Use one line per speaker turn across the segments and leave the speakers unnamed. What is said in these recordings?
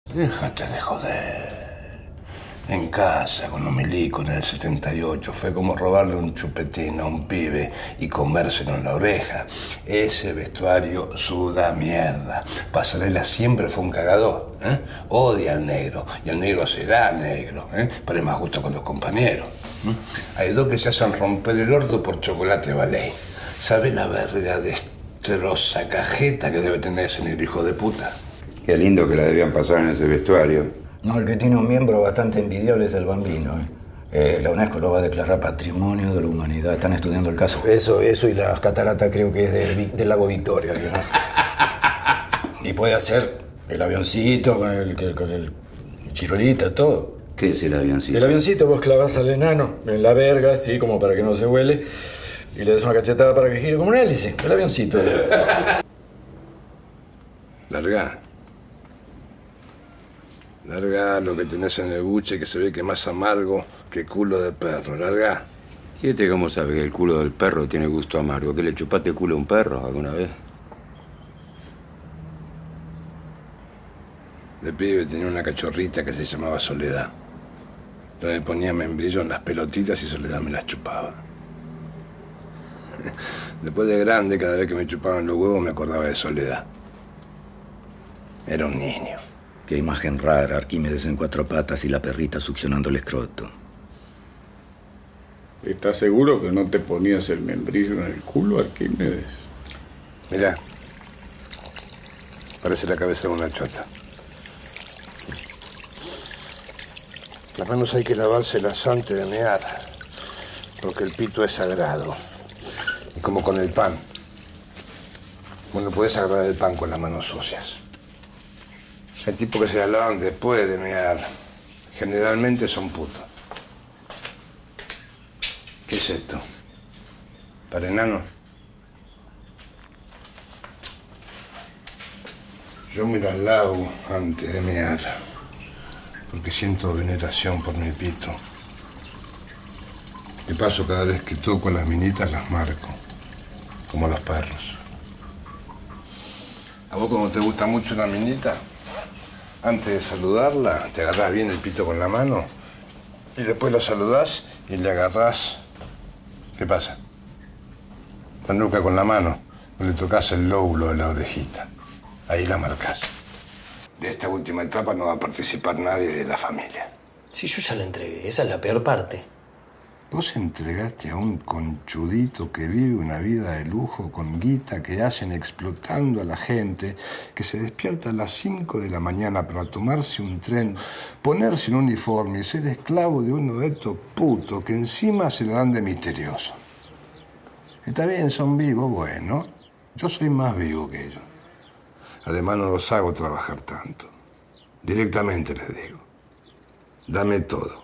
Déjate de joder. En casa, con los milicos en el 78, fue como robarle un chupetín a un pibe y comérselo en la oreja. Ese vestuario suda mierda. Pasarela siempre fue un cagador, ¿eh? Odia al negro, y el negro será negro, ¿eh? Pero es más justo con los compañeros. Hay dos que se hacen romper el orto por chocolate Valey. ¿Sabe la verga destroza cajeta que debe tener ese negro hijo de puta?
Qué lindo que la debían pasar en ese vestuario.
No, el que tiene un miembro bastante envidiable es el Bambino. La UNESCO lo va a declarar Patrimonio de la Humanidad. Están estudiando el caso. Eso y las cataratas creo que es del lago Victoria. ¿No? Y puede hacer el avioncito con el chirolita, todo.
¿Qué es el avioncito?
El avioncito vos clavas al enano en la verga, así como para que no se huele, y le das una cachetada para que gire como un hélice. El avioncito.
Larga lo que tenés en el buche, que se ve que es más amargo que culo de perro. Larga.
¿Y cómo sabe que el culo del perro tiene gusto amargo? ¿Que le chupaste culo a un perro alguna vez?
De pibe tenía una cachorrita que se llamaba Soledad. Yo le ponía membrillo en las pelotitas y Soledad me las chupaba. Después de grande, cada vez que me chupaban los huevos me acordaba de Soledad. Era un niño.
Qué imagen rara, Arquímedes en cuatro patas y la perrita succionando el escroto.
¿Estás seguro que no te ponías el membrillo en el culo, Arquímedes?
Mirá. Parece la cabeza de una chota. Las manos hay que lavárselas antes de mear, porque el pito es sagrado. Y como con el pan. Bueno, puedes agarrar el pan con las manos sucias. Hay tipos que se las lavan después de mear. Generalmente son putos. ¿Qué es esto? ¿Para enanos? Yo me las lavo antes de mear, porque siento veneración por mi pito. De paso, cada vez que toco las minitas las marco, como los perros. ¿A vos cuando te gusta mucho una minita? Antes de saludarla, te agarrás bien el pito con la mano y después la saludás y le agarrás. ¿Qué pasa? La nuca con la mano, no le tocas el lóbulo de la orejita. Ahí la marcás. De esta última etapa no va a participar nadie de la familia.
Sí, yo ya la entregué. Esa es la peor parte.
Vos entregaste a un conchudito que vive una vida de lujo con guita que hacen explotando a la gente, que se despierta a las 5 de la mañana para tomarse un tren, ponerse un uniforme y ser esclavo de uno de estos putos que encima se lo dan de misterioso. Está bien, son vivos, bueno. Yo soy más vivo que ellos. Además no los hago trabajar tanto. Directamente les digo. Dame todo.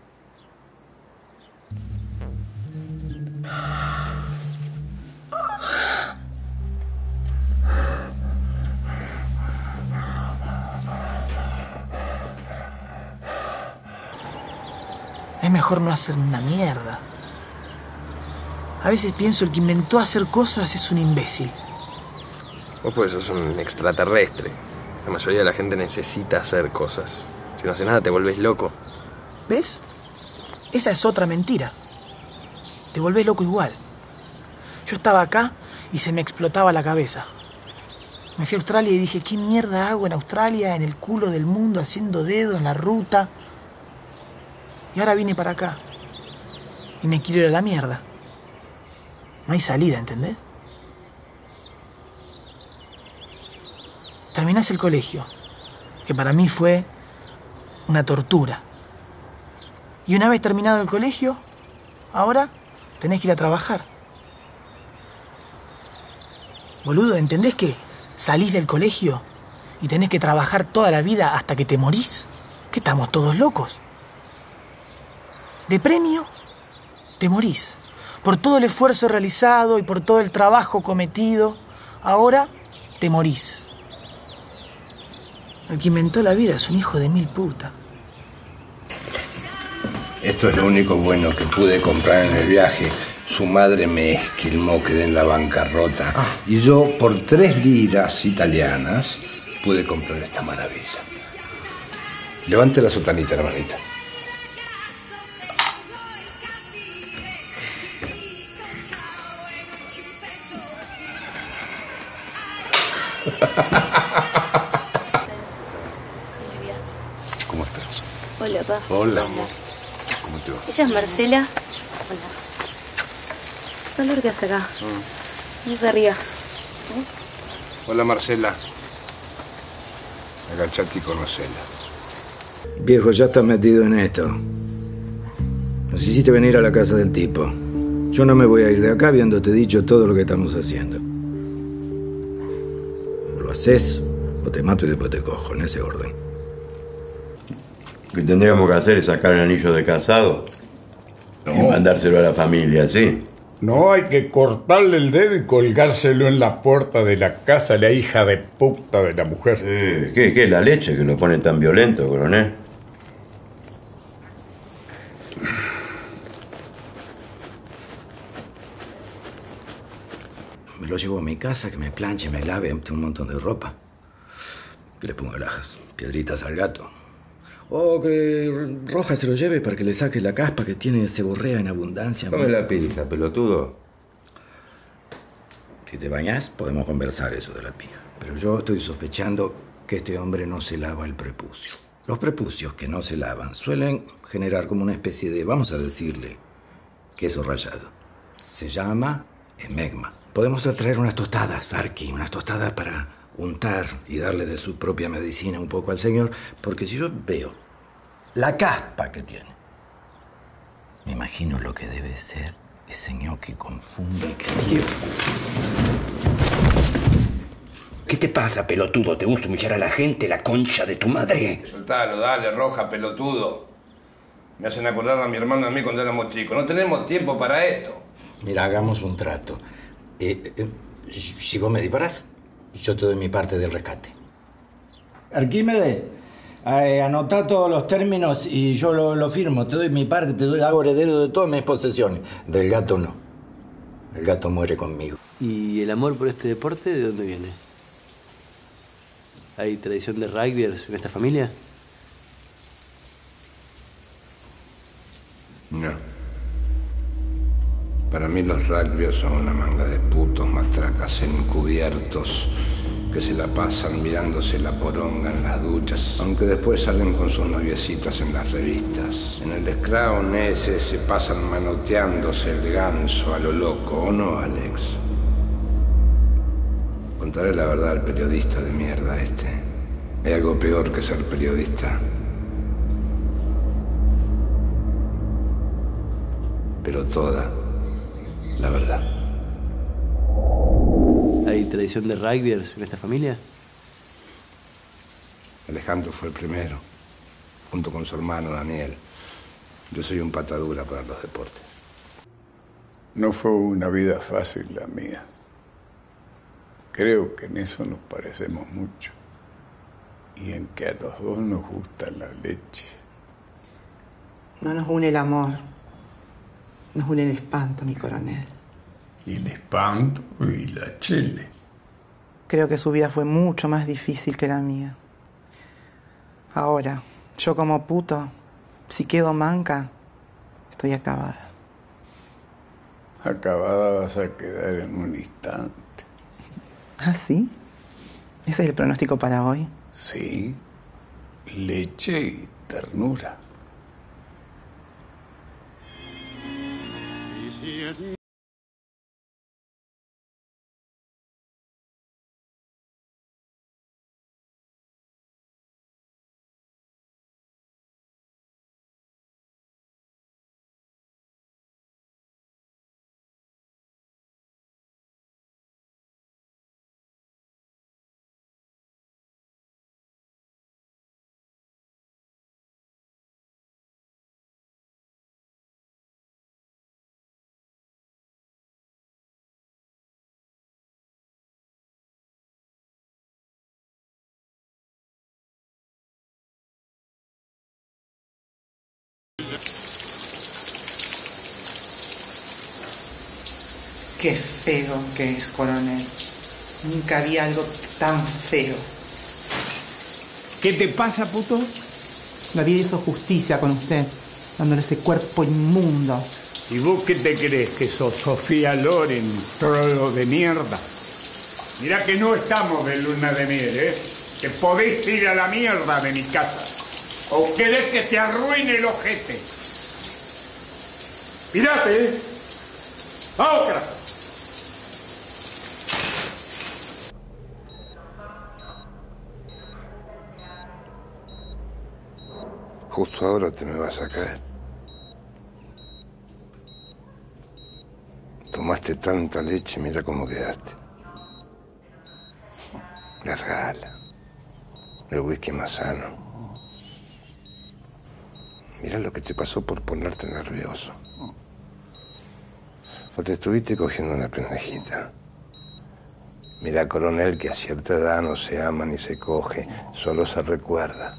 Es mejor no hacer una mierda. A veces pienso el que inventó hacer cosas es un imbécil.
Vos pues sos un extraterrestre. La mayoría de la gente necesita hacer cosas. Si no haces nada te volvés loco.
¿Ves? Esa es otra mentira. Te volvés loco igual. Yo estaba acá y se me explotaba la cabeza. Me fui a Australia y dije, ¿qué mierda hago en Australia, en el culo del mundo, haciendo dedo en la ruta? Y ahora vine para acá. Y me quiero ir a la mierda. No hay salida, ¿entendés? Terminás el colegio, que para mí fue una tortura. Y una vez terminado el colegio, ahora tenés que ir a trabajar. Boludo, ¿entendés que salís del colegio y tenés que trabajar toda la vida hasta que te morís? ¿Qué estamos todos locos? De premio, te morís. Por todo el esfuerzo realizado y por todo el trabajo cometido, ahora te morís. El que inventó la vida es un hijo de mil puta.
Esto es lo único bueno que pude comprar en el viaje. Su madre me esquilmó, quedé en la bancarrota. Y yo, por 3 liras italianas, pude comprar esta maravilla. Levante la sotanita, hermanita. ¿Cómo estás?
Hola, pa.
Hola, amor. ¿Cómo te va?
¿Ella es Marcela? Hola. ¿Qué calor que hace acá? No se ría.
Hola, Marcela. Agachate y conocela.
Viejo, ya estás metido en esto. Nos hiciste venir a la casa del tipo. Yo no me voy a ir de acá habiéndote dicho todo lo que estamos haciendo. O lo haces o te mato y después te cojo, en ese orden.
Lo que tendríamos que hacer es sacar el anillo de casado y mandárselo a la familia, ¿sí?
No, hay que cortarle el dedo y colgárselo en la puerta de la casa a la hija de puta de la mujer.
¿Qué es la leche que lo pone tan violento, coronel?
Me lo llevo a mi casa, que me planche, me lave, tengo un montón de ropa. Que le ponga las piedritas al gato. O que Roja se lo lleve para que le saque la caspa que tiene ceborrea en abundancia.
Come la pija, pelotudo.
Si te bañas, podemos conversar eso de la pija. Pero yo estoy sospechando que este hombre no se lava el prepucio. Los prepucios que no se lavan suelen generar como una especie de, vamos a decirle, queso rallado. Se llama esmegma. Podemos traer unas tostadas, Arqui, unas tostadas para untar y darle de su propia medicina un poco al señor, porque si yo veo la caspa que tiene, me imagino lo que debe ser ese ñoqui con fungo que tiene. ¿Qué te pasa, pelotudo? ¿Te gusta humillar a la gente, la concha de tu madre?
Soltalo, dale, Roja, pelotudo. Me hacen acordar a mi hermano y a mí cuando éramos chicos. No tenemos tiempo para esto.
Mira, hagamos un trato. Si vos me disparás, yo te doy mi parte del rescate. Arquímedes, anotá todos los términos y yo lo firmo. Te doy mi parte, hago heredero de todas mis posesiones. Del gato no. El gato muere conmigo.
¿Y el amor por este deporte de dónde viene? ¿Hay tradición de rugbyers en esta familia?
No. Para mí los rugbyers son una manga de putos matracas encubiertos que se la pasan mirándose la poronga en las duchas, aunque después salen con sus noviecitas en las revistas. En el Scrown ese se pasan manoteándose el ganso a lo loco, ¿o no, Alex? Contaré la verdad al periodista de mierda este. Hay algo peor que ser periodista. Pero toda la verdad.
¿Hay tradición de rugbyers en esta familia?
Alejandro fue el primero, junto con su hermano Daniel. Yo soy un patadura para los deportes.
No fue una vida fácil la mía. Creo que en eso nos parecemos mucho. Y en que a los dos nos gusta la leche.
No nos une el amor. Nos une el espanto, mi coronel.
Y el espanto y la chile.
Creo que su vida fue mucho más difícil que la mía. Ahora, yo como puto, si quedo manca, estoy acabada.
Acabada vas a quedar en un instante.
¿Ah, sí? ¿Ese es el pronóstico para hoy?
Sí. Leche y ternura.
Qué feo que es, coronel. Nunca vi algo tan feo.
¿Qué te pasa, puto?
La vida hizo justicia con usted, dándole ese cuerpo inmundo.
¿Y vos qué te crees? ¿Que sos Sofía Loren, trolo de mierda? Mirá que no estamos de luna de miel, ¿eh? Que podés ir a la mierda de mi casa. ¿O querés que te arruine el ojete? Mirate, ¿eh? ¡Vamos, carajo!
Justo ahora te me vas a caer. Tomaste tanta leche, mira cómo quedaste. Largala. El whisky más sano. Mira lo que te pasó por ponerte nervioso. O te estuviste cogiendo una pendejita. Mira, coronel, que a cierta edad no se ama ni se coge, solo se recuerda.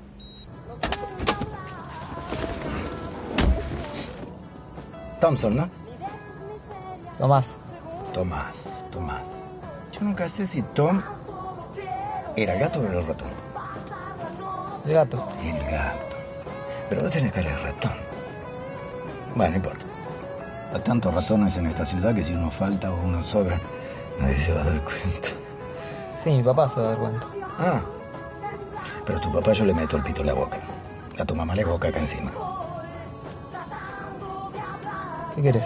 Thompson, ¿no?
Tomás.
Tomás. Yo nunca sé si Tom era el gato o era el ratón.
El gato.
El gato. Pero vos tenés cara de ratón. Bueno, no importa. Hay tantos ratones en esta ciudad que si uno falta o uno sobra, nadie se va a dar cuenta.
Sí, mi papá se va a dar cuenta.
Ah. Pero a tu papá yo le meto el pito en la boca. A tu mamá le boca acá encima.
¿Qué querés?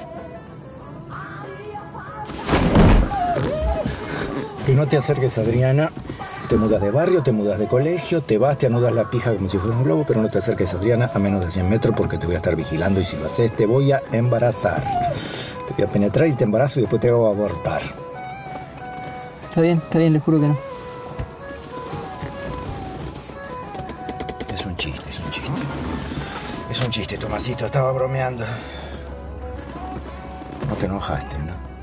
Que no te acerques a Adriana. Te mudas de barrio, te mudas de colegio, te vas, te anudas la pija como si fuera un globo, pero no te acerques a Adriana a menos de 100 metros porque te voy a estar vigilando y si lo haces te voy a embarazar. Te voy a penetrar y te embarazo y después te hago abortar.
Está bien, le juro que no.
Es un chiste. Es un chiste, Tomasito, estaba bromeando. No te enojaste, ¿no?